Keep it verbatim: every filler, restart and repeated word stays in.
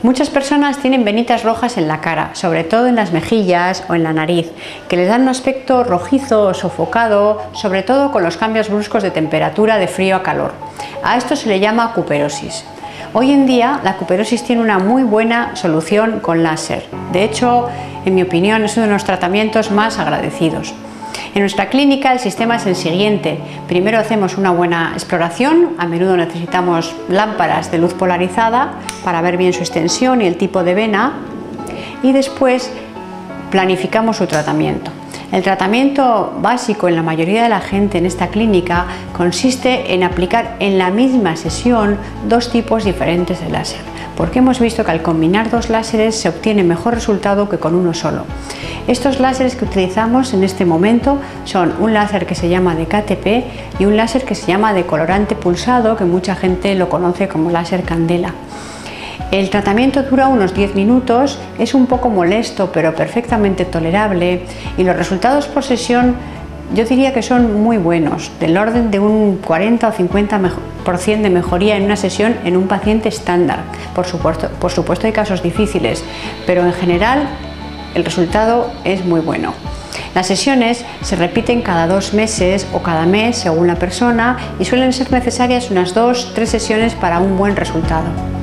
Muchas personas tienen venitas rojas en la cara, sobre todo en las mejillas o en la nariz, que les dan un aspecto rojizo o sofocado, sobre todo con los cambios bruscos de temperatura de frío a calor. A esto se le llama cuperosis. Hoy en día la cuperosis tiene una muy buena solución con láser. De hecho, en mi opinión, es uno de los tratamientos más agradecidos. En nuestra clínica el sistema es el siguiente. Primero hacemos una buena exploración, a menudo necesitamos lámparas de luz polarizada para ver bien su extensión y el tipo de vena, y después planificamos su tratamiento. El tratamiento básico en la mayoría de la gente en esta clínica consiste en aplicar en la misma sesión dos tipos diferentes de láser, porque hemos visto que al combinar dos láseres se obtiene mejor resultado que con uno solo. Estos láseres que utilizamos en este momento son un láser que se llama de K T P y un láser que se llama de colorante pulsado, que mucha gente lo conoce como láser candela. El tratamiento dura unos diez minutos, es un poco molesto pero perfectamente tolerable, y los resultados por sesión yo diría que son muy buenos, del orden de un cuarenta o cincuenta por ciento de mejoría en una sesión en un paciente estándar. Por supuesto, por supuesto hay casos difíciles, pero en general el resultado es muy bueno. Las sesiones se repiten cada dos meses o cada mes según la persona y suelen ser necesarias unas dos o tres sesiones para un buen resultado.